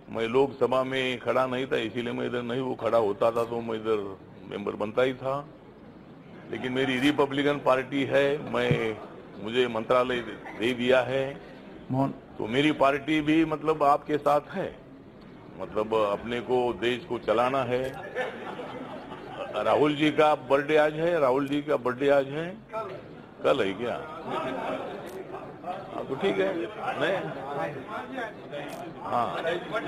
मैं लोकसभा में खड़ा नहीं था, इसीलिए मैं इधर नहीं, वो खड़ा होता था तो मैं इधर मेंबर बनता ही था। लेकिन मेरी रिपब्लिकन पार्टी है, मुझे मंत्रालय दे दिया है, तो मेरी पार्टी भी मतलब आपके साथ है। मतलब अपने को देश को चलाना है। राहुल जी का बर्थडे आज है, राहुल जी का बर्थडे आज है, कल है क्या? तो ठीक है, नहीं, हाँ,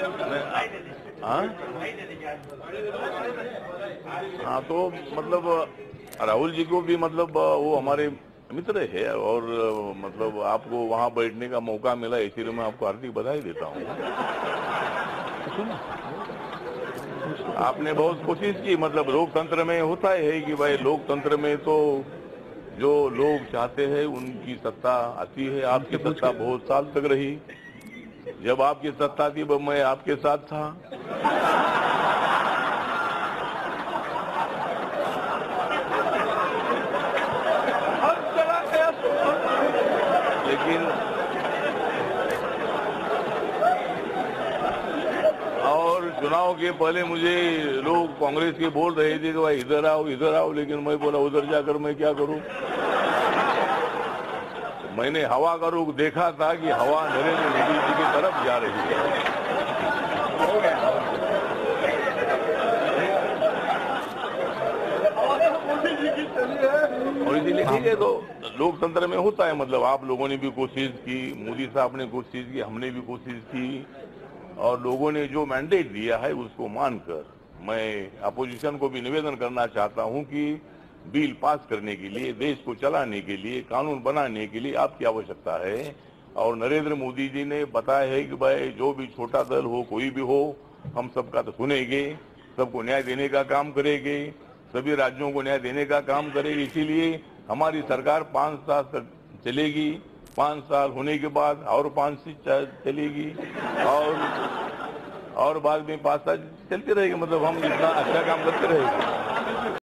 हाँ, तो मतलब राहुल जी को भी मतलब वो हमारे मित्र है, और मतलब आपको वहाँ बैठने का मौका मिला, इसीलिए मैं आपको हार्दिक बधाई देता हूँ। आपने बहुत कोशिश की, मतलब लोकतंत्र में होता है कि भाई लोकतंत्र में तो जो लोग चाहते हैं उनकी सत्ता आती है। आपकी सत्ता बहुत साल तक रही, जब आपकी सत्ता थी मैं आपके साथ था। लेकिन और चुनाव के पहले मुझे लोग कांग्रेस के बोल रहे थे कि भाई इधर आओ, लेकिन मैं बोला उधर जाकर मैं क्या करूं। मैंने हवा का रुख देखा था कि हवा नरेंद्र मोदी जी की तरफ जा रही है। और इसीलिए ठीक है, तो लोकतंत्र में होता है, मतलब आप लोगों ने भी कोशिश की, मोदी साहब ने कोशिश की, हमने भी कोशिश की, और लोगों ने जो मैंडेट दिया है उसको मानकर मैं अपोजिशन को भी निवेदन करना चाहता हूं कि बिल पास करने के लिए, देश को चलाने के लिए, कानून बनाने के लिए आपकी आवश्यकता है। और नरेंद्र मोदी जी ने बताया है कि भाई जो भी छोटा दल हो, कोई भी हो, हम सबका तो सुनेंगे, सबको न्याय देने का काम करेंगे, सभी राज्यों को न्याय देने का काम करेगी। इसीलिए हमारी सरकार 5 साल तक चलेगी, 5 साल होने के बाद और 5 साल चलेगी, और बाद में 5 साल चलती रहेगी। मतलब हम इतना अच्छा काम करते रहेंगे।